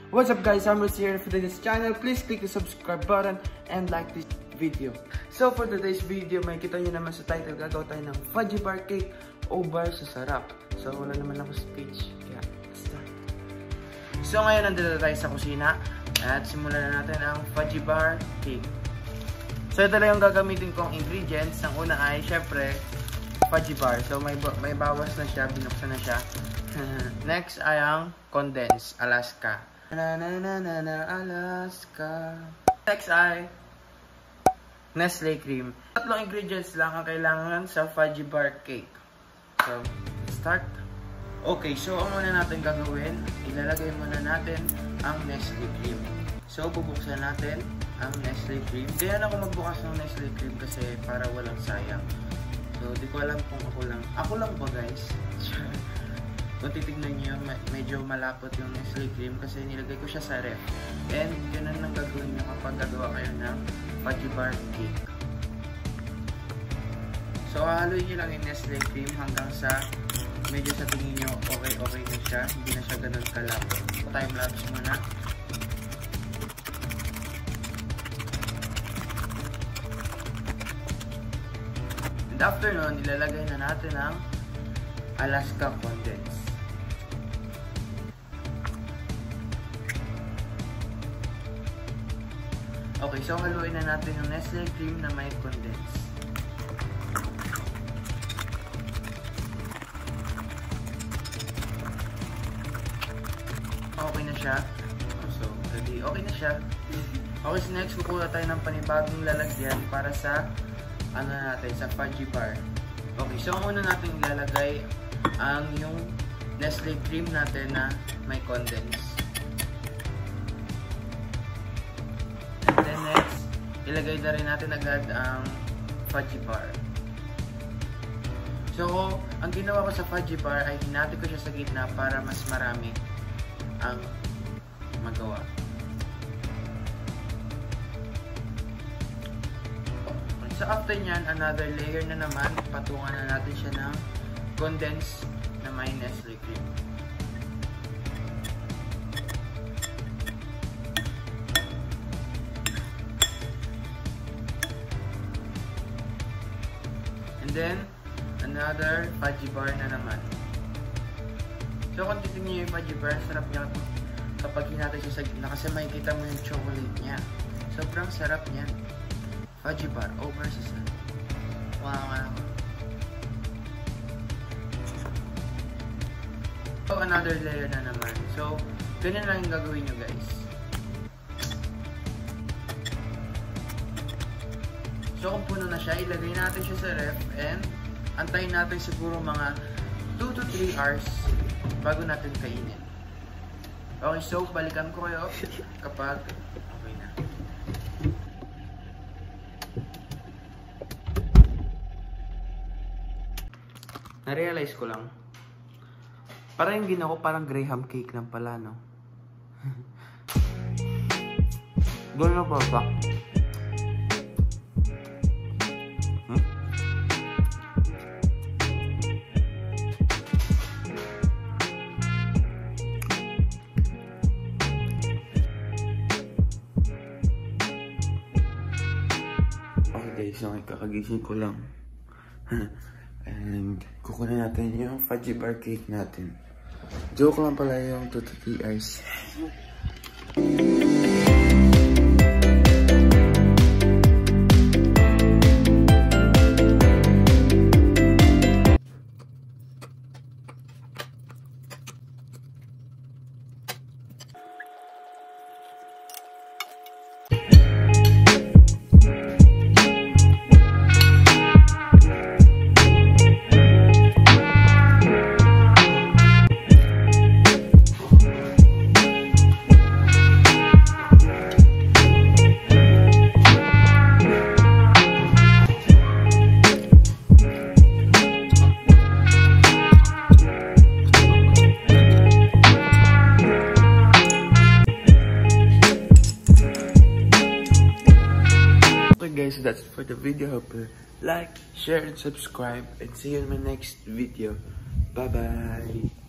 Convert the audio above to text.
What's up guys, I'm Rosie here for this channel. Please click the subscribe button and like this video. So for today's video, may kita nyo naman sa title, gagawa tayo ng Fudgee Bar Cake o bar sa sarap. So wala naman ako speech, kaya start. So ngayon nandito tayo sa kusina at simulan na natin ang Fudgee Bar Cake. So ito lang yung gagamitin kong ingredients. Ang una ay syempre Fudgee Bar. So may bawas na siya, binuksan na siya. Next ay ang condensed Alaska. Alaska. Next ay Nestle cream. Tatlong ingredients lang ang kailangan sa Fudgee Bar Cake. So, start. Okay, so ang muna natin gagawin, ilalagay muna natin ang Nestle cream. So, bubuksan natin ang Nestle cream. Kaya ako magbukas ng Nestle cream kasi para walang sayang. So, di ko alam kung ako lang ba guys? Kung titignan nyo, medyo malapot yung Nestle cream kasi nilagay ko siya sa ref. And ganun ang gagawin nyo kapag gagawa kayo ng Fudgee Bar Cake. So haluin nyo lang yung Nestle cream hanggang sa medyo sa tingin nyo okay na siya. Hindi na siya ganun kalapot. Time lapse muna. And after nun, ilalagay na natin ang Alaska condensed. Okay, so haluin na natin yung Nestle cream na may condense. Okay na siya. So, ready. Okay na siya. Okay, so next, kukuha tayo ng panibagong lalagyan para sa natin, sa Fudgee Bar. Okay, so ang una natin ilalagay ang yung Nestle cream natin na may condense. Ilagay na rin natin agad ang Fudgee Bar. So, ang ginawa ko sa Fudgee Bar ay hinati ko siya sa gitna para mas marami ang magawa. So, after nyan, another layer na naman, patungan na natin siya ng condensed na may Nestle cream. And then, another Fudgee Bar na naman. So, kung titignan nyo yung Fudgee Bar, sarap niya kapag hinatay siya sa gitna kasi makikita mo yung chocolate niya. Sobrang sarap niya. Fudgee Bar over sa sun. Wow. So, another layer na naman. So, ganyan lang yung gagawin nyo guys. So kung puno na siya, ilagay natin siya sa ref and antayin natin siguro mga 2 to 3 hours bago natin kainin. Okay, so balikan ko kayo kapag okay na. Na-realize ko lang, parang yung ginawa ko parang graham cake lang pala, no? Gano'n pa ba? So, kakagising ko lang. And kukunin natin yung Fudgee Bar Cake natin. Joke lang pala yung 2 to 3 hours. So that's it for the video. Hope you like, share, and subscribe. And see you in my next video. Bye bye.